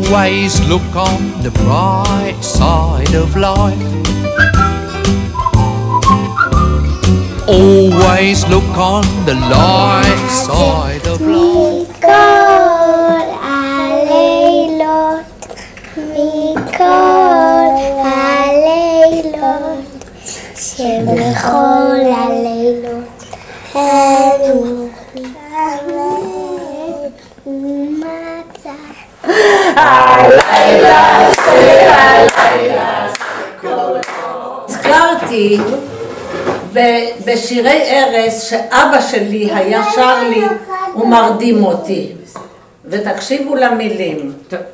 Always look on the bright side of life. Always look on the light side of life. מכל הלילות שבכל הלילות הם מצא הלילה זה הלילה. הזכרתי בשירי ארס שאבא שלי היה שר לי ומרדים אותי, ותקשיבו למילים.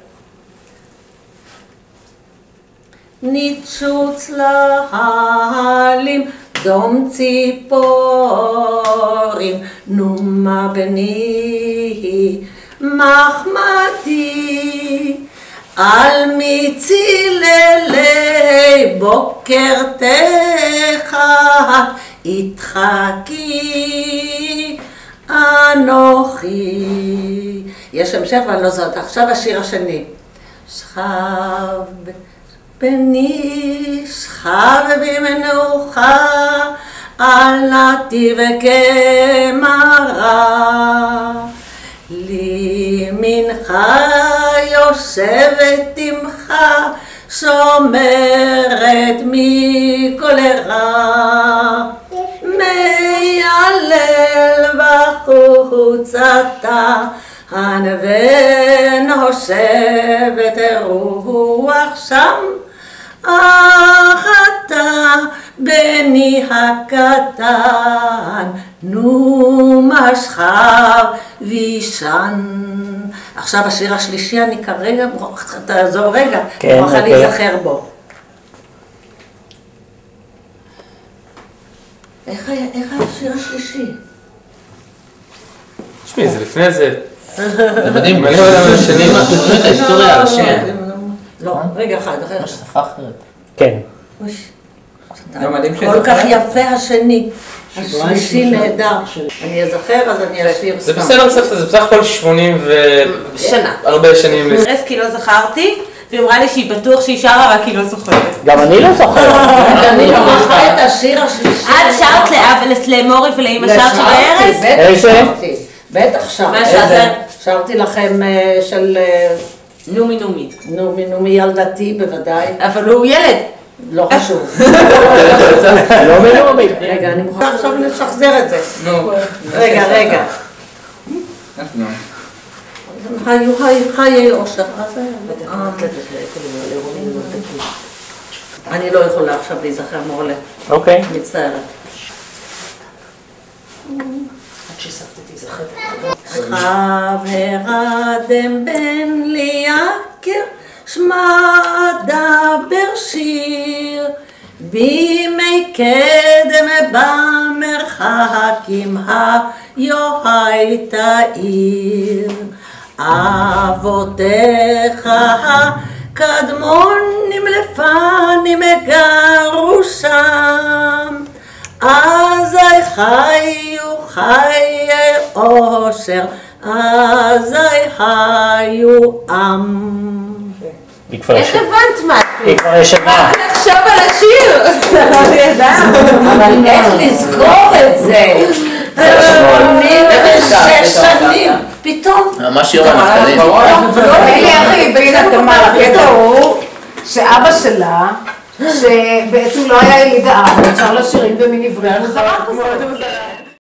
ניצוץ להלים דום ציפורים, נומה בני מחמדי, על מציללי בוקר תחת יתחכי אנוכי. יש המשך ואני לא זאת. עכשיו השיר השני. שכב בני שכב במנוחה, עלתי וכמרה, לימינך יושבת עמך, שומרת מכל רע, מיילל בחוצתה, ונושבת רוח שם, אך אתה בני הקטן, נו משכב וישן. עכשיו השיר השלישי, אני כרגע, תעזור רגע, אני מוכרחה להיזכר בו. איך היה השיר השלישי? תשמעי, זה לפני זה. זה מדהים. מלא עולם השנים. את ההיסטוריה על השיר. לא, רגע אחד, אחר. יש שפה אחרת. כן. כל כך יפה השני. השלישי נהדר. אני אזכר, אז אני אשיר סתם. זה בסדר סבתא, זה בסך הכל 80 שנה. הרבה שנים. רסקי לא זכרתי, והיא אמרה לי שהיא בטוח שהיא שרה, רק היא לא זוכרת. גם אני לא זוכרת. אני זוכרת את השיר השלישי. את שרת למורי ולאמא שרת שבארץ? איזה? בטח שרתי. שרתי לכם של נומי נומי. נומי ילדתי בוודאי. אבל הוא ילד. לא חשוב. לא מנומי. רגע, אני מוכרחה עכשיו לשחזר את זה. רגע. חיי אושר. אני לא יכולה עכשיו להיזכר מורלה. אוקיי. מצטערת. שכב הרדם בן ליעקר, שמע דבר שיר, בימי קדם במרחקים היוהי תאיר. אבותיך הקדמונים לפנים גרו שם, אזי חיו חיי אושר, אזי חיו עם. איך הבנת מה? היא כבר ישנה. רק לחשוב על השיר. לא ידעת. אבל איך לזכור את זה? 86 שנים. פתאום. ממש יום הנפקדים. אחי, והנה הקטע הוא שאבא שלה, שבעצם לא היה יליד הארץ, שר לה שירים במין עברי,